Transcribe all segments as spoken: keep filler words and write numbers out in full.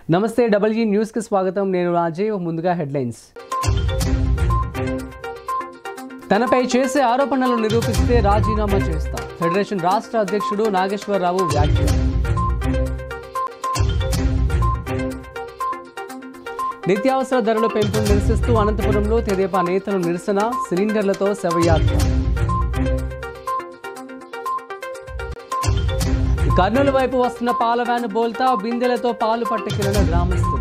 నమస్తే డబల్జీ న్యూస్ కి స్వాగతం. నేను రాజీవ్. ముందుగా హెడ్లైన్స్. తనపై చేసే ఆరోపణలు నిరూపిస్తే రాజీనామా చేస్తా. ఫెడరేషన్ రాష్ట్ర అధ్యక్షుడు నాగేశ్వరరావు వ్యాఖ్యలు. నిత్యావసర ధరల పెంపును నిరసిస్తూ అనంతపురంలో తెదేపా నేతలు నిరసన, సిలిండర్లతో శవయాత్ర. కర్నూలు వైపు వస్తున్న పాల వ్యాన్ బోల్తా, బిందెలతో పాలు పట్టుకెళ్లిన గ్రామస్తులు.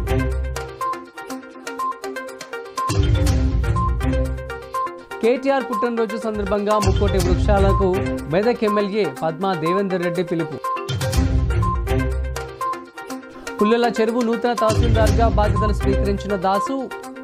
కేటీఆర్ పుట్టినరోజు సందర్భంగా ముక్కోటి వృక్షాలకు మెదక్ ఎమ్మెల్యే పద్మా దేవేందర్ రెడ్డి పిలుపు. పుల్లల చెరువు నూతన తహసీల్దార్గా బాధ్యతలు స్వీకరించిన దాసు.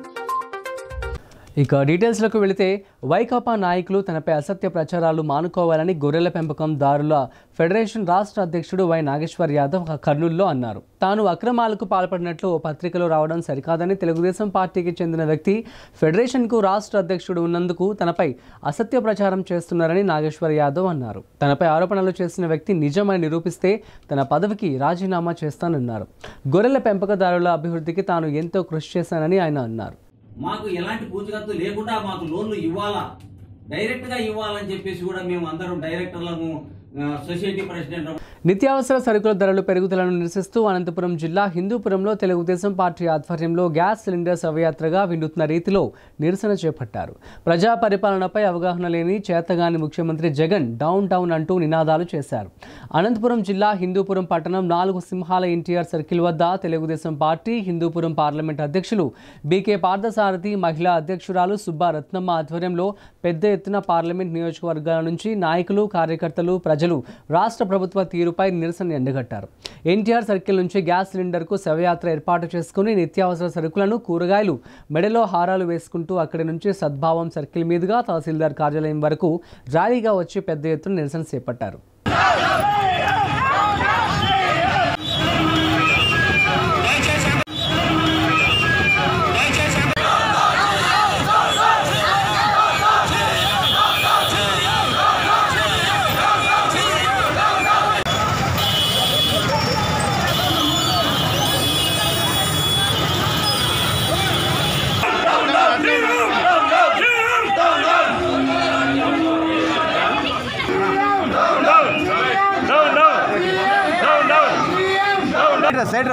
ఇక డీటెయిల్స్లకు వెళితే, వైకాపా నాయకులు తనపై అసత్య ప్రచారాలు మానుకోవాలని గొర్రెల పెంపకందారుల ఫెడరేషన్ రాష్ట్ర అధ్యక్షుడు వై నాగేశ్వర్ యాదవ్ కర్నూలులో అన్నారు. తాను అక్రమాలకు పాల్పడినట్లు ఓ పత్రికలో రావడం సరికాదని తెలుగుదేశం పార్టీకి చెందిన వ్యక్తి ఫెడరేషన్కు రాష్ట్ర అధ్యక్షుడు ఉన్నందుకు తనపై అసత్య ప్రచారం చేస్తున్నారని నాగేశ్వర్ యాదవ్ అన్నారు. తనపై ఆరోపణలు చేసిన వ్యక్తి నిజమని నిరూపిస్తే తన పదవికి రాజీనామా చేస్తానన్నారు. గొర్రెల పెంపకదారుల అభివృద్ధికి తాను ఎంతో కృషి చేశానని ఆయన అన్నారు. మాకు ఎలాంటి పూచకత్తు లేకుండా మాకు లోన్లు ఇవ్వాలా, డైరెక్ట్ గా ఇవ్వాలని చెప్పేసి కూడా మేము అందరం డైరెక్టర్లను, సొసైటీ ప్రెసిడెంట్. నిత్యావసర సరుకుల ధరలు పెరుగుదలను నిరసిస్తూ అనంతపురం జిల్లా హిందూపురంలో తెలుగుదేశం పార్టీ ఆధ్వర్యంలో గ్యాస్ సిలిండర్ శవయాత్రగా వినూత్న రీతిలో నిరసన చేపట్టారు. ప్రజా పరిపాలనపై అవగాహన లేని చేతగాని ముఖ్యమంత్రి జగన్ డౌన్ డౌన్ అంటూ నినాదాలు చేశారు. అనంతపురం జిల్లా హిందూపురం పట్టణం నాలుగు సింహాల ఎన్టీఆర్ సర్కిల్ వద్ద తెలుగుదేశం పార్టీ హిందూపురం పార్లమెంట్ అధ్యక్షులు బీకే పార్థసారథి, మహిళా అధ్యక్షురాలు సుబ్బా రత్నమ్మ ఆధ్వర్యంలో పెద్ద ఎత్తున పార్లమెంట్ నియోజకవర్గాల నుంచి నాయకులు, కార్యకర్తలు, ప్రజలు రాష్ట్ర ప్రభుత్వ తీరుపై నిరసన ఎండగట్టారు. ఎన్టీఆర్ సర్కిల్ నుంచి గ్యాస్ సిలిండర్కు శవయాత్ర ఏర్పాటు చేసుకుని నిత్యావసర సరుకులను, కూరగాయలు, మెడలో హారాలు వేసుకుంటూ అక్కడి నుంచి సద్భావం సర్కిల్ మీదుగా తహసీల్దార్ కార్యాలయం వరకు ర్యాలీగా వచ్చి పెద్ద ఎత్తున నిరసన చేపట్టారు. సైడ్ రా.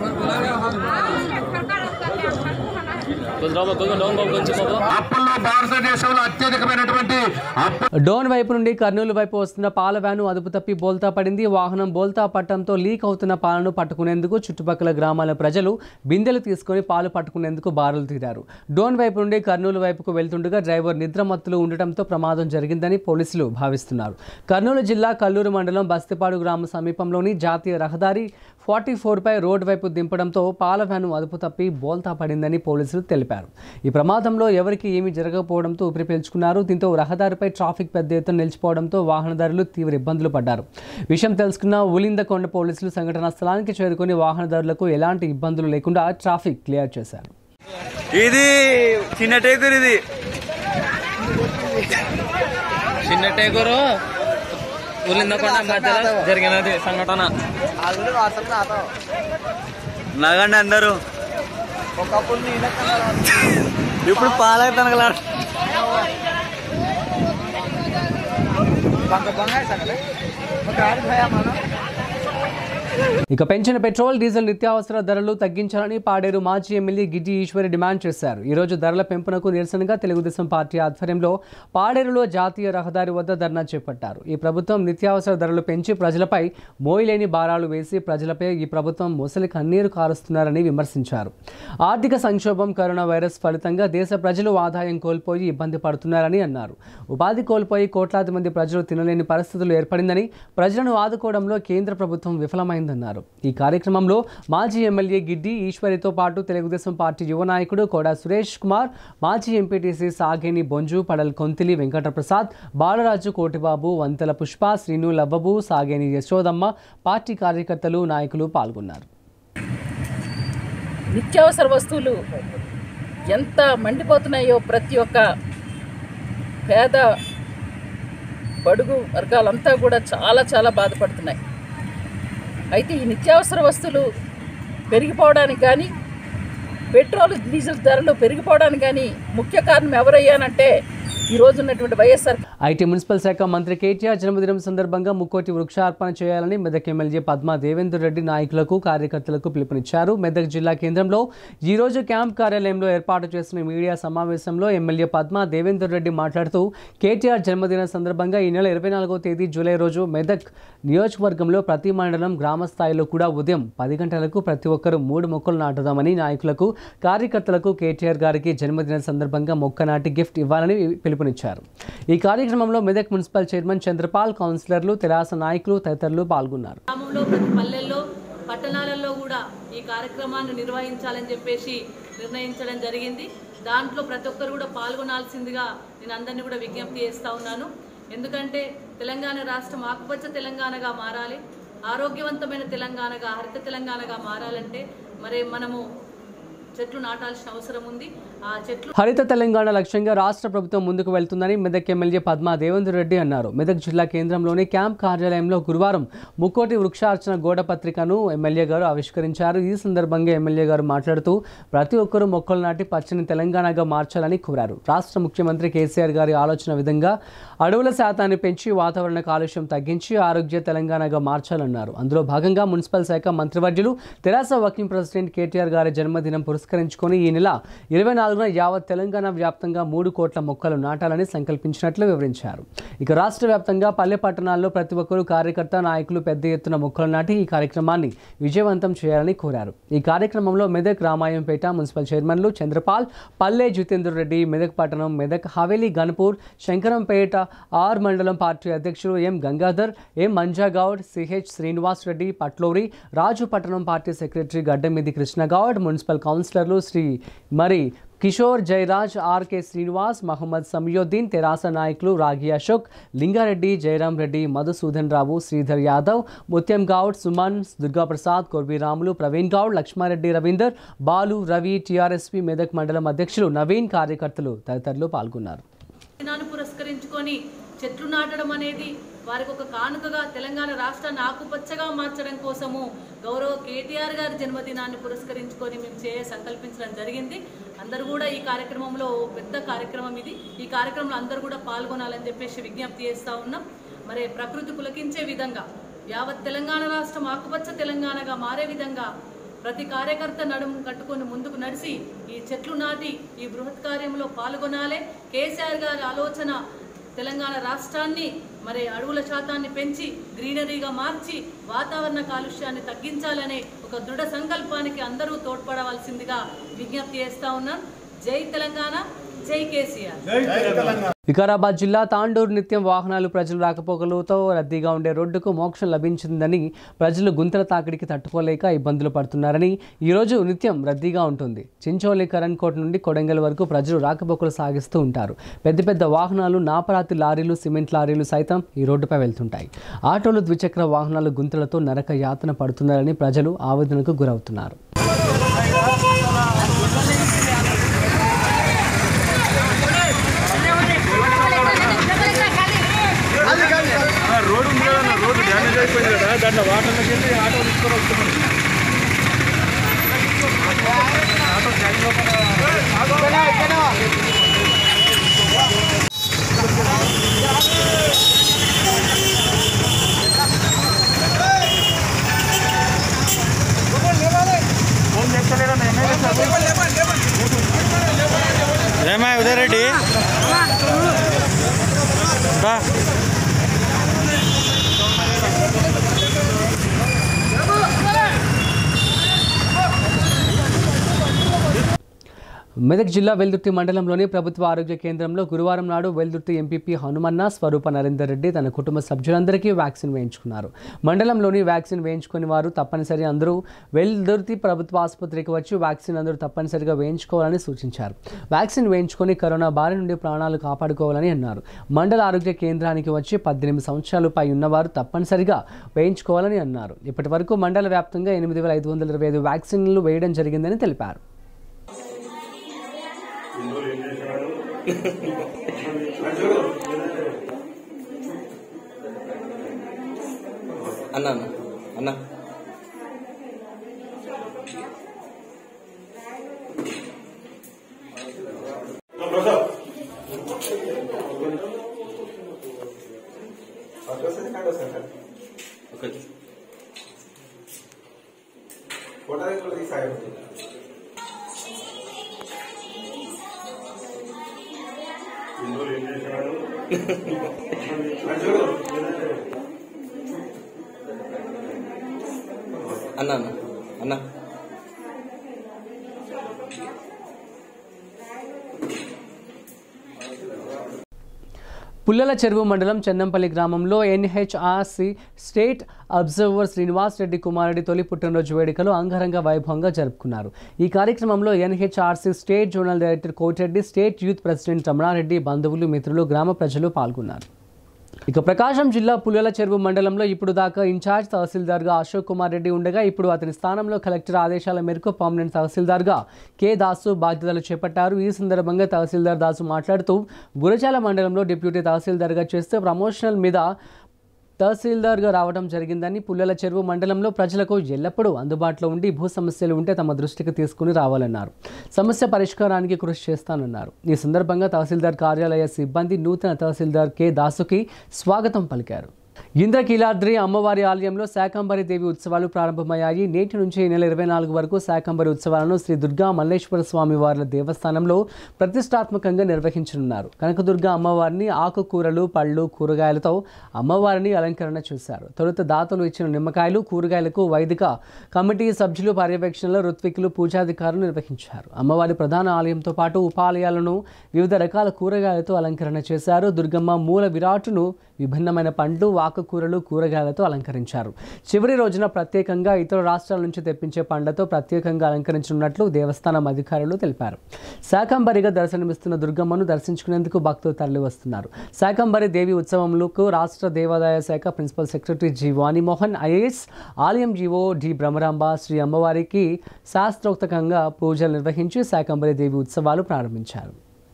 డోన్ వైపు నుండి కర్నూలు వైపు వస్తున్న పాల వ్యాను అదుపు తప్పి బోల్తా పడింది. వాహనం బోల్తా పట్టడంతో లీక్ అవుతున్న పాలను పట్టుకునేందుకు చుట్టుపక్కల గ్రామాల ప్రజలు బిందెలు తీసుకుని పాలు పట్టుకునేందుకు బారులు తీరారు. డోన్ వైపు నుండి కర్నూలు వైపుకు వెళ్తుండగా డ్రైవర్ నిద్రమత్తులు ఉండటంతో ప్రమాదం జరిగిందని పోలీసులు భావిస్తున్నారు. కర్నూలు జిల్లా కల్లూరు మండలం బస్తిపాడు గ్రామ సమీపంలోని జాతీయ రహదారి ఫార్టీ ఫోర్ పై రోడ్ వైపు దింపడంతో పాల వ్యాను అదుపు తప్పి బోల్తా పడిందని పోలీసులు తెలిపారు. ఈ ప్రమాదంలో ఎవరికి ఏమీ జరగకపోవడంతో ఊపిరి పీల్చుకున్నారు. దీంతో రహదారిపై ట్రాఫిక్ పెద్ద ఎత్తున నిలిచిపోవడంతో వాహనదారులు తీవ్ర ఇబ్బందులు పడ్డారు. విషయం తెలుసుకున్న ఉలిందకొండ పోలీసులు సంఘటనా స్థలానికి చేరుకుని వాహనదారులకు ఎలాంటి ఇబ్బందులు లేకుండా ట్రాఫిక్ క్లియర్ చేశారు. ఇది చిన్న టేకూరు, ఇది చిన్న టేకూరు ఉలిందకొండ మధ్యలో జరిగినది సంఘటన. నగండి అందరూ. ఇప్పుడు పాలైతే ఇక పెంచిన పెట్రోల్, డీజిల్, నిత్యావసర ధరలు తగ్గించాలని పాడేరు మాజీ ఎమ్మెల్యే గిడ్డి ఈశ్వరి డిమాండ్ చేశారు. ఈ రోజు ధరల పెంపునకు నిరసనగా తెలుగుదేశం పార్టీ ఆధ్వర్యంలో పాడేరులో జాతీయ రహదారి వద్ద ధర్నా చేపట్టారు. ఈ ప్రభుత్వం నిత్యావసర ధరలు పెంచి ప్రజలపై మోయలేని భారాలు వేసి ప్రజలపై ఈ ప్రభుత్వం మొసలి కన్నీరు కారుస్తున్నారని విమర్శించారు. ఆర్థిక సంక్షోభం, కరోనా వైరస్ ఫలితంగా దేశ ప్రజలు ఆదాయం కోల్పోయి ఇబ్బంది పడుతున్నారని అన్నారు. ఉపాధి కోల్పోయి కోట్లాది మంది ప్రజలు తినలేని పరిస్థితులు ఏర్పడిందని, ప్రజలను ఆదుకోవడంలో కేంద్ర ప్రభుత్వం విఫలమైంది అన్నారు. ఈ కార్యక్రమంలో మాజీ ఎమ్మెల్యే గిడ్డి ఈశ్వరితో పాటు తెలుగుదేశం పార్టీ యువ నాయకుడు కోడా సురేష్ కుమార్, మాజీ ఎంపీటీసీ సాగేని బొంజు, పడల్ కొంతిలి వెంకటప్రసాద్, బాలరాజు, కోటిబాబు, వంతెల పుష్ప, శ్రీను లవ్వబు, సాగేని యశోదమ్మ, పార్టీ కార్యకర్తలు, నాయకులు పాల్గొన్నారు. నిత్యావసర వస్తువులు ఎంత మండిపోతున్నాయో ప్రతి ఒక్క పేద బడుగు వర్గాలంతా కూడా చాలా చాలా బాధపడుతున్నాయి. అయితే ఈ నిత్యావసర వస్తువులు పెరిగిపోవడానికి కానీ పెట్రోల్ డీజిల్ ధరలు పెరిగిపోవడానికి కానీ ముఖ్య కారణం ఎవరయ్యానంటే ఈ రోజు ఉన్నటువంటి వైఎస్ఆర్. ఐటీ మున్సిపల్ శాఖ మంత్రి కేటీఆర్ జన్మదినం సందర్భంగా ముక్కోటి వృక్షార్పణ చేయాలని మెదక్ ఎమ్మెల్యే పద్మా దేవేందర్ రెడ్డి నాయకులకు కార్యకర్తలకు పిలుపునిచ్చారు. మెదక్ జిల్లా కేంద్రంలో ఈ రోజు క్యాంప్ కార్యాలయంలో ఏర్పాటు చేసిన మీడియా సమావేశంలో ఎమ్మెల్యే పద్మా దేవేందర్ రెడ్డి మాట్లాడుతూ కేటీఆర్ జన్మదిన సందర్భంగా ఈ నెల ఇరవై నాలుగో తేదీ జూలై రోజు మెదక్ నియోజకవర్గంలో ప్రతి మండలం గ్రామ స్థాయిలో కూడా ఉదయం పది గంటలకు ప్రతి ఒక్కరూ మూడు మొక్కలు నాటుదామని నాయకులకు కార్యకర్తలకు కేటీఆర్ గారికి జన్మదిన సందర్భంగా మొక్క నాటి గిఫ్ట్ ఇవ్వాలని పిలుపునిచ్చారు. ఈ కార్యక్రమంలో మెదక్ మున్సిపల్ చైర్మన్ చంద్రపాల్, కౌన్సిలర్లు, తెరాస నాయకులు తదితరులు పాల్గొన్నారు. గ్రామంలో ప్రతి పల్లెల్లో పట్టణాలలో కూడా ఈ కార్యక్రమాన్ని నిర్వహించాలని చెప్పేసి నిర్ణయించడం జరిగింది. దాంట్లో ప్రతి ఒక్కరు కూడా పాల్గొనాల్సిందిగా నేను అందరినీ కూడా విజ్ఞప్తి చేస్తూ ఉన్నాను. ఎందుకంటే తెలంగాణ రాష్ట్రం ఆకుపచ్చ తెలంగాణగా మారాలి, ఆరోగ్యవంతమైన తెలంగాణగా, హరిత తెలంగాణగా మారాలంటే మరి మనము చెట్లు నాటాల్సిన అవసరం ఉంది. ఆ చెట్లు హరిత తెలంగాణ లక్ష్యంగా రాష్ట్ర ప్రభుత్వం ముందుకు వెళ్తుందని మెదక్ ఎమ్మెల్యే పద్మా దేవేందర్ రెడ్డి అన్నారు. మెదక్ జిల్లా కేంద్రంలోని క్యాంప్ కార్యాలయంలో గురువారం ముక్కోటి వృక్షార్చన గోడ పత్రికను ఎమ్మెల్యే గారు ఆవిష్కరించారు. ఈ సందర్భంగా ఎమ్మెల్యే గారు మాట్లాడుతూ ప్రతి ఒక్కరూ మొక్కలు నాటి పచ్చని తెలంగాణగా మార్చాలని కోరారు. రాష్ట్ర ముఖ్యమంత్రి కేసీఆర్ గారి ఆలోచన విధంగా అడవుల శాతాన్ని పెంచి వాతావరణ కాలుష్యం తగ్గించి ఆరోగ్య తెలంగాణగా మార్చాలన్నారు. అందులో భాగంగా మున్సిపల్ శాఖ మంత్రివర్యులు తెరాస వర్కింగ్ ప్రెసిడెంట్ కేటీఆర్ గారి జన్మదినం పురస్కరించుకొని ఈ నెల ఇరవై నాలుగున యావత్ తెలంగాణ వ్యాప్తంగా మూడు కోట్ల మొక్కలు నాటాలని సంకల్పించినట్లు వివరించారు. ఇక రాష్ట్ర వ్యాప్తంగా పల్లె పట్టణాల్లో ప్రతి ఒక్కరూ కార్యకర్త నాయకులు పెద్ద ఎత్తున మొక్కలు నాటి ఈ కార్యక్రమాన్ని విజయవంతం చేయాలని కోరారు. ఈ కార్యక్రమంలో మెదక్ రామాయంపేట మున్సిపల్ చైర్మన్లు చంద్రపాల్, పల్లె జితేందర్ రెడ్డి, మెదక్ పట్టణం, మెదక్ హవేలీ, గన్పూర్, శంకరంపేట ఆర్ మండలం పార్టీ అధ్యక్షులు M Gangadhar, M Manjagoud, CH Srinivas Reddy, Patluri Raju, పట్టణం party secretary Gaddamidi Krishnagoud, municipal కౌన్సిలర్లు శ్రీ మరి కిషోర్, జయరాజ్, ఆర్కే శ్రీనివాస్, మహమ్మద్ సమయోద్దీన్, తెరాస నాయకులు రాగి అశోక్, లింగారెడ్డి, జయరాం రెడ్డి, మధుసూదన్ రావు, శ్రీధర్ యాదవ్, ముత్యం గౌడ్, సుమన్, దుర్గాప్రసాద్, కొర్వి రాములు, ప్రవీణ్ గౌడ్, లక్ష్మారెడ్డి, రవీందర్, బాలు, రవి, టీఆర్ఎస్పీ మెదక్ మండలం అధ్యక్షులు నవీన్, కార్యకర్తలు తదితరులు పాల్గొన్నారు. పురస్కరించుకొని చెట్లు నాటడం అనేది వారికి ఒక కానుకగా తెలంగాణ రాష్ట్రాన్ని ఆకుపచ్చగా మార్చడం కోసము గౌరవ కేటీఆర్ గారి జన్మదినాన్ని పురస్కరించుకొని మేము చేయ సంకల్పించడం జరిగింది. అందరూ కూడా ఈ కార్యక్రమంలో పెద్ద కార్యక్రమం ఇది. ఈ కార్యక్రమంలో అందరూ కూడా పాల్గొనాలని చెప్పేసి విజ్ఞప్తి చేస్తూ ఉన్నాం. మరి ప్రకృతి పులకించే విధంగా యావత్ తెలంగాణ రాష్ట్రం ఆకుపచ్చ తెలంగాణగా మారే విధంగా ప్రతి కార్యకర్త నడుము కట్టుకొని ముందుకు నడిచి ఈ చెట్లు నాటి ఈ బృహత్ కార్యంలో పాల్గొనాలి. కేసీఆర్ గారి ఆలోచన తెలంగాణ రాష్ట్రాన్ని మరి అడవుల శాతాన్ని పెంచి గ్రీనరీగా మార్చి వాతావరణ కాలుష్యాన్ని తగ్గించాలనే ఒక దృఢ సంకల్పానికి అందరూ తోడ్పడవలసిందిగా విజ్ఞప్తి చేస్తా ఉన్నాం. జై తెలంగాణ, జై కేసీఆర్. వికారాబాద్ జిల్లా తాండూరు నిత్యం వాహనాలు ప్రజలు రాకపోకలతో రద్దీగా ఉండే రోడ్డుకు మోక్షం లభించిందని ప్రజలు గుంతల తాకిడికి తట్టుకోలేక ఇబ్బందులు పడుతున్నారని ఈరోజు నిత్యం రద్దీగా ఉంటుంది. చించోలి కరణ్కోట్ నుండి కొడంగల్ వరకు ప్రజలు రాకపోకలు సాగిస్తూ ఉంటారు. పెద్ద పెద్ద వాహనాలు, నాపరాతి లారీలు, సిమెంట్ లారీలు సైతం ఈ రోడ్డుపై వెళ్తుంటాయి. ఆటోలు, ద్విచక్ర వాహనాలు గుంతలతో నరక యాతన పడుతున్నారని ప్రజలు ఆవేదనకు గురవుతున్నారు. రోడ్డు ఉంది కదా, రోడ్డు డ్యామేజ్ అయిపోయింది కదా, దాంట్లో వాటర్లోకి వెళ్ళి ఆటో తీసుకొని వస్తున్నాం. ఫోన్ చేస్తలేరా? ఏమా ఉదయరెడ్డి మెదక్ జిల్లా వెల్దుర్తి మండలంలోని ప్రభుత్వ ఆరోగ్య కేంద్రంలో గురువారం నాడు వెల్దుర్తి ఎంపీపీ హనుమన్న స్వరూప నరేందర్ రెడ్డి తన కుటుంబ సభ్యులందరికీ వ్యాక్సిన్ వేయించుకున్నారు. మండలంలోని వ్యాక్సిన్ వేయించుకుని వారు తప్పనిసరి అందరూ వెల్దుర్తి ప్రభుత్వ ఆసుపత్రికి వచ్చి వ్యాక్సిన్ అందరూ తప్పనిసరిగా వేయించుకోవాలని సూచించారు. వ్యాక్సిన్ వేయించుకొని కరోనా బారి నుండి ప్రాణాలు కాపాడుకోవాలని అన్నారు. మండల ఆరోగ్య కేంద్రానికి వచ్చి పద్దెనిమిది సంవత్సరాలు పై ఉన్నవారు తప్పనిసరిగా వేయించుకోవాలని అన్నారు. ఇప్పటి వరకు మండల వ్యాప్తంగా ఎనిమిది వేల ఐదు వందల ఇరవై ఐదు వ్యాక్సిన్లు వేయడం జరిగిందని తెలిపారు. అన్న అన్న అన్న అన్న పుల్లల చెరువు మండలం చెన్నంపల్లి గ్రామంలో NHRC state observer Srinivas Reddy Kumareddy తొలి పుట్టినరోజు వేడుకలు అంగరంగ వైభవంగా జరుపుకున్నారు. ఈ కార్యక్రమంలో NHRC state zonal director Kotireddy, state youth president Ramanareddy, బంధువులు, మిత్రులు, గ్రామ ప్రజలు పాల్గొన్నారు. ఇక ప్రకాశం జిల్లా పుల్లల చెరువు మండలంలో ఇప్పుడు దాకా ఇన్ఛార్జ్ తహసీల్దార్గా అశోక్ కుమార్ రెడ్డి ఉండగా ఇప్పుడు అతని స్థానంలో కలెక్టర్ ఆదేశాల మేరకు పర్మనెంట్ తహసీల్దార్గా కె దాసు బాధ్యతలు చేపట్టారు. ఈ సందర్భంగా తహసీల్దార్ దాసు మాట్లాడుతూ గురజాల మండలంలో డిప్యూటీ తహసీల్దార్గా చేస్తే ప్రమోషనల్ మీద తహసీల్దార్గా రావడం జరిగిందని, పుల్లల చెరువు మండలంలో ప్రజలకు ఎల్లప్పుడూ అందుబాటులో ఉండి భూ సమస్యలు ఉంటే తమ దృష్టికి తీసుకుని రావాలన్నారు. సమస్య పరిష్కారానికి కృషి చేస్తానన్నారు. ఈ సందర్భంగా తహసీల్దార్ కార్యాలయ సిబ్బంది నూతన తహసీల్దార్ కె దాసుకి స్వాగతం పలికారు. ఇంద్రకీలాద్రి అమ్మవారి ఆలయంలో శాకంబరి దేవి ఉత్సవాలు ప్రారంభమయ్యాయి. నేటి నుంచి ఈ నెల ఇరవై నాలుగు వరకు శాకంబరి ఉత్సవాలను శ్రీ దుర్గా మల్లేశ్వర స్వామి వార్ల దేవస్థానంలో ప్రతిష్టాత్మకంగా నిర్వహించనున్నారు. కనకదుర్గ అమ్మవారిని ఆకుకూరలు, పళ్ళు, కూరగాయలతో అమ్మవారిని అలంకరణ చేశారు. తొలుత దాతలు ఇచ్చిన నిమ్మకాయలు, కూరగాయలకు వైదిక కమిటీ సభ్యులు పర్యవేక్షణలో ఋత్వికులు, పూజాధికారులు నిర్వహించారు. అమ్మవారి ప్రధాన ఆలయంతో పాటు ఉపాలయాలను వివిధ రకాల కూరగాయలతో అలంకరణ చేశారు. దుర్గమ్మ మూల విరాటును విభిన్నమైన పండ్లు, ఆకుకూరలు, కూరగాయలతో అలంకరించారు. చివరి రోజున ప్రత్యేకంగా ఇతర రాష్ట్రాల నుంచి తెప్పించే పండ్లతో ప్రత్యేకంగా అలంకరించనున్నట్లు దేవస్థానం అధికారులు తెలిపారు. శాకంబరిగా దర్శనమిస్తున్న దుర్గమ్మను దర్శించుకునేందుకు భక్తులు తరలి వస్తున్నారు. శాకంబరి దేవి ఉత్సవంలో రాష్ట్ర దేవాదాయ శాఖ principal secretary G Vanimohan, IAS, ఆలయం జీవో డి బ్రహ్మరాంబ శ్రీ అమ్మవారికి శాస్త్రోక్తంగా పూజలు నిర్వహించి శాకంబరి దేవి ఉత్సవాలు ప్రారంభించారు.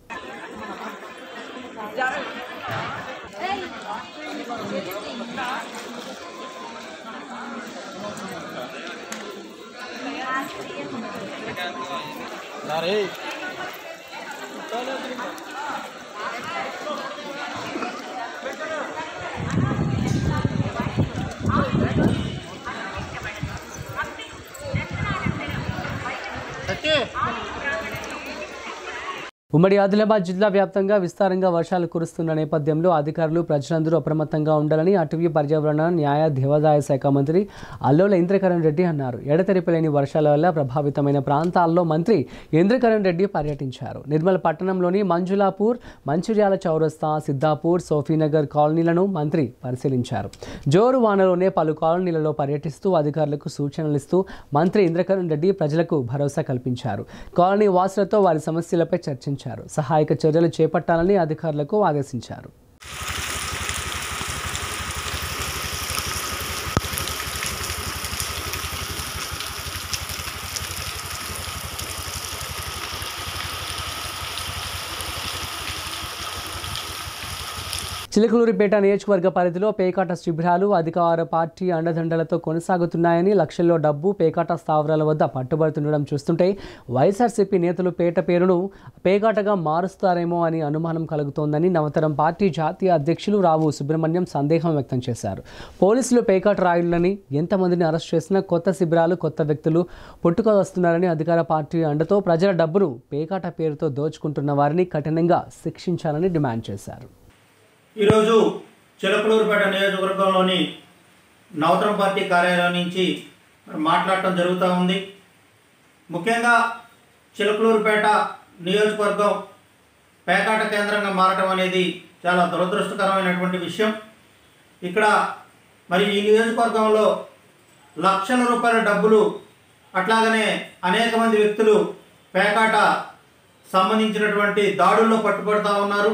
ఉమ్మడి ఆదిలాబాద్ జిల్లా వ్యాప్తంగా విస్తారంగా వర్షాలు కురుస్తున్న నేపథ్యంలో అధికారులు, ప్రజలందరూ అప్రమత్తంగా ఉండాలని అటవీ, పర్యావరణ, న్యాయ, దేవాదాయ శాఖ మంత్రి అల్లోల ఇంద్రకరణ్ రెడ్డి అన్నారు. ఎడతెరిపిలేని వర్షాల వల్ల ప్రభావితమైన ప్రాంతాల్లో మంత్రి ఇంద్రకరణ్ రెడ్డి పర్యటించారు. నిర్మల్ పట్టణంలోని మంజులాపూర్, మంచిర్యాల చౌరస్తా, సిద్ధాపూర్, సోఫీనగర్ కాలనీలను మంత్రి పరిశీలించారు. జోరు వానలోనే పలు కాలనీలలో పర్యటిస్తూ అధికారులకు సూచనలు ఇస్తూ మంత్రి ఇంద్రకరణ్ రెడ్డి ప్రజలకు భరోసా కల్పించారు. కాలనీ వాసులతో వారి సమస్యలపై చర్చించారు. సహాయక చర్యలు చేపట్టాలని అధికారులకు ఆదేశించారు. చిలకలూరిపేట నియోజకవర్గ పరిధిలో పేకాట శిబిరాలు అధికార పార్టీ అండదండలతో కొనసాగుతున్నాయని, లక్షల్లో డబ్బు పేకాట స్థావరాల వద్ద పట్టుబడుతుండడం చూస్తుంటే వైఎస్ఆర్సీపీ నేతలు పేట పేరును పేకాటగా మారుస్తారేమో అని అనుమానం కలుగుతోందని నవతరం పార్టీ జాతీయ అధ్యక్షులు రావు సుబ్రహ్మణ్యం సందేహం వ్యక్తం చేశారు. పోలీసులు పేకాట రాయుళ్లని ఎంతమందిని అరెస్ట్ చేసినా కొత్త శిబిరాలు, కొత్త వ్యక్తులు పుట్టుక వస్తున్నారని, అధికార పార్టీ అండతో ప్రజల డబ్బును పేకాట పేరుతో దోచుకుంటున్న వారిని కఠినంగా శిక్షించాలని డిమాండ్ చేశారు. ఈరోజు చిలకలూరుపేట నియోజకవర్గంలోని నవతరం పార్టీ కార్యాలయం నుంచి మాట్లాడటం జరుగుతూ ఉంది. ముఖ్యంగా చిలకలూరుపేట నియోజకవర్గం పేకాట కేంద్రంగా మారటం అనేది చాలా దురదృష్టకరమైనటువంటి విషయం. ఇక్కడ మరి ఈ నియోజకవర్గంలో లక్షల రూపాయల డబ్బులు, అట్లాగనే అనేక మంది వ్యక్తులు పేకాట సంబంధించినటువంటి దాడుల్లో పట్టుబడుతూ ఉన్నారు.